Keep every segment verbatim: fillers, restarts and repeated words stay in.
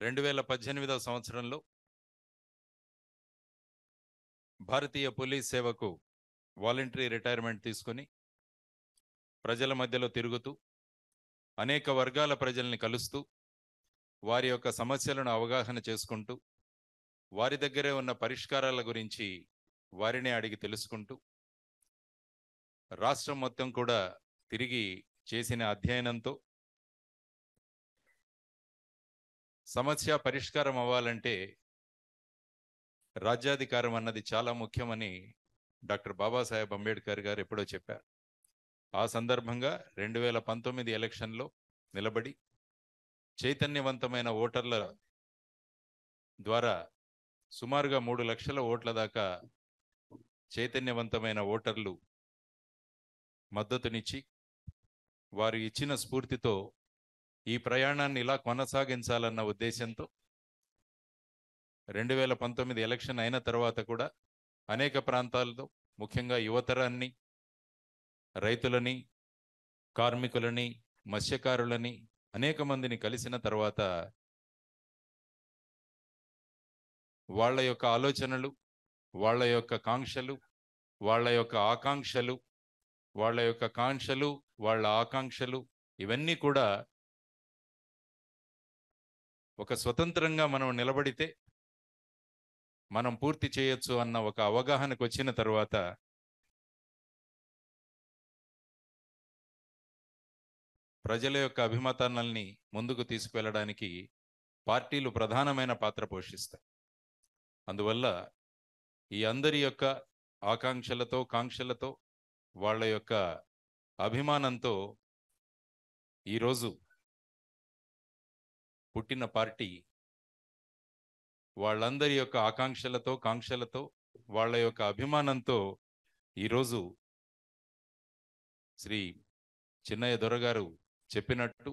రెండు వేల పద్దెనిమిదవ సంవత్సరంలో భారతీయ పోలీస్ సేవకు వాలంటరీ రిటైర్మెంట్ తీసుకొని ప్రజల మధ్యలో తిరుగుతూ అనేక వర్గాల ప్రజల్ని కలుస్తూ వారి యొక్క సమస్యలను అవగాహన చేసుకుంటూ వారి దగ్గరే ఉన్న పరిష్కారాల గురించి వారినే అడిగి తెలుసుకుంటూ రాష్ట్రం మొత్తం కూడా తిరిగి చేసిన అధ్యయనంతో సమస్య పరిష్కారం అవ్వాలంటే రాజ్యాధికారం అన్నది చాలా ముఖ్యమని డాక్టర్ బాబాసాహెబ్ అంబేద్కర్ గారు ఎప్పుడో చెప్పారు. ఆ సందర్భంగా రెండు వేల పంతొమ్మిది ఎలక్షన్లో నిలబడి చైతన్యవంతమైన ఓటర్ల ద్వారా సుమారుగా మూడు లక్షల ఓట్ల దాకా చైతన్యవంతమైన ఓటర్లు మద్దతునిచ్చి వారు ఇచ్చిన స్ఫూర్తితో ఈ ప్రయాణాన్ని ఇలా కొనసాగించాలన్న ఉద్దేశంతో రెండు వేల పంతొమ్మిది ఎలక్షన్ అయిన తర్వాత కూడా అనేక ప్రాంతాల్లో ముఖ్యంగా యువతరాన్ని, రైతులని, కార్మికులని, మత్స్యకారులని అనేక మందిని కలిసిన తర్వాత వాళ్ళ యొక్క ఆలోచనలు, వాళ్ళ యొక్క కాంక్షలు, వాళ్ళ యొక్క ఆకాంక్షలు వాళ్ళ యొక్క కాంక్షలు వాళ్ళ ఆకాంక్షలు ఇవన్నీ కూడా ఒక స్వతంత్రంగా మనం నిలబడితే మనం పూర్తి చేయొచ్చు అన్న ఒక అవగాహనకు వచ్చిన తర్వాత ప్రజల యొక్క అభిమతాన్ని ముందుకు తీసుకువెళ్ళడానికి పార్టీలు ప్రధానమైన పాత్ర పోషిస్తాయి. అందువల్ల ఈ అందరి యొక్క ఆకాంక్షలతో కాంక్షలతో వాళ్ళ యొక్క అభిమానంతో ఈరోజు పుట్టిన పార్టీ వాళ్ళందరి యొక్క ఆకాంక్షలతో కాంక్షలతో వాళ్ళ యొక్క అభిమానంతో ఈరోజు శ్రీ చిన్నయ్య దొరగారు చెప్పినట్టు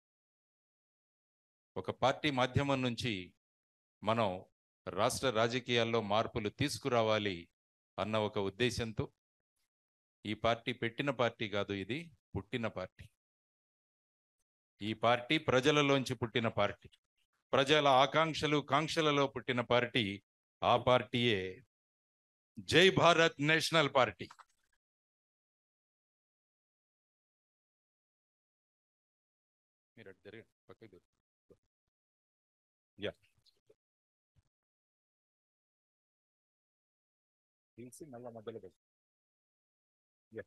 ఒక పార్టీ మాధ్యమం నుంచి మనం రాష్ట్ర రాజకీయాల్లో మార్పులు తీసుకురావాలి అన్న ఒక ఉద్దేశంతో ఈ పార్టీ పెట్టిన పార్టీ కాదు, ఇది పుట్టిన పార్టీ. ఈ పార్టీ ప్రజలలోంచి పుట్టిన పార్టీ, ప్రజల ఆకాంక్షలు కాంక్షలలో పుట్టిన పార్టీ. ఆ పార్టీయే జై భారత్ నేషనల్ పార్టీ. మీరు అటు జరిగి పక్కకి యా తీసి మళ్ళా మధ్యలో పెట్టి యా